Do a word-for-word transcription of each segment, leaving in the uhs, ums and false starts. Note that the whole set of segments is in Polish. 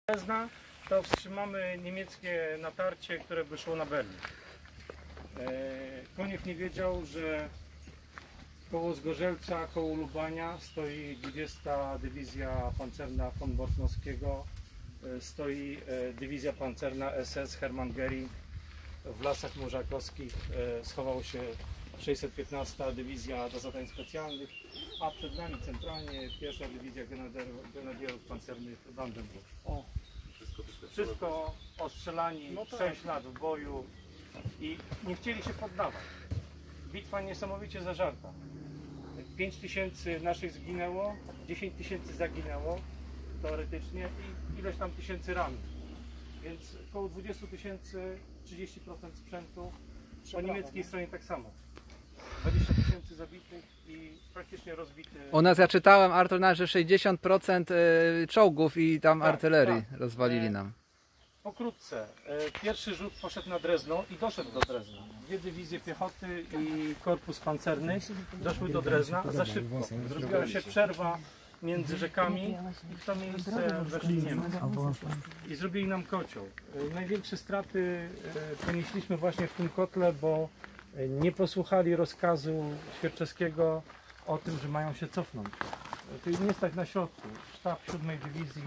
Drezna, to wstrzymamy niemieckie natarcie, które by szło na Berlin. Koniew nie wiedział, że koło Zgorzelca, koło Lubania stoi dwudziesta Dywizja Pancerna von Bortnowskiego, stoi Dywizja Pancerna S S Hermann Göring. W lasach morzakowskich schowało się sześćset piętnasta Dywizja do zadań specjalnych, a przed nami centralnie pierwsza Dywizja Grenadierów Pancernych Brandenburg. O, wszystko ostrzelani, no tak. sześć lat w boju i nie chcieli się poddawać. Bitwa niesamowicie zażarta. pięć tysięcy naszych zginęło, dziesięć tysięcy zaginęło teoretycznie i ileś tam tysięcy rannych. Więc około dwadzieścia tysięcy, trzydzieści procent sprzętu, po niemieckiej stronie tak samo. dwadzieścia tysięcy zabitych i praktycznie rozbity. U nas ja czytałem, Artur, że sześćdziesiąt procent czołgów i tam tak, artylerii tak. rozwalili nam. Pokrótce, pierwszy rzut poszedł na Drezno i doszedł do Drezna. Dwie dywizje piechoty i korpus pancerny doszły do Drezna za szybko. Zrobiła się przerwa między rzekami i w to miejsce weszli Niemcy. I zrobili nam kocioł. Największe straty ponieśliśmy właśnie w tym kotle, bo nie posłuchali rozkazu Świerczewskiego o tym, że mają się cofnąć. Czyli nie stać na środku. Sztab siódmej Dywizji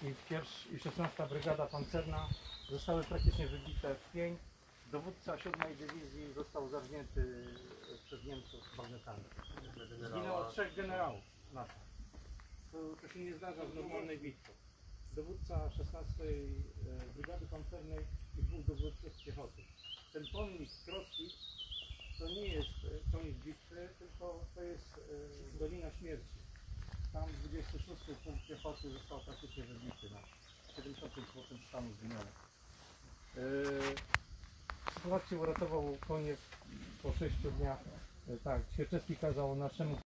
i, i szesnasta Brygada Pancerna zostały praktycznie wybite w pień. Dowódca siódmej Dywizji został zarżnięty przez Niemców bagnetami. Zginęło trzech generałów naszych. To, to się nie zdarza w normalnej bitwie. Dowódca szesnastej Brygady Pancernej i dwóch dowódców piechoty. Ten pomnik Kroswitz to nie jest koniec bitwy, tylko to jest Dolina Śmierci. Tam dwudziesty szósty punkt piechoty został praktycznie wybity na siedemdziesiąt pięć procent stanu zginęło. Sytuację uratował Koniew po sześciu dniach. Tak, Świerczewski kazał naszemu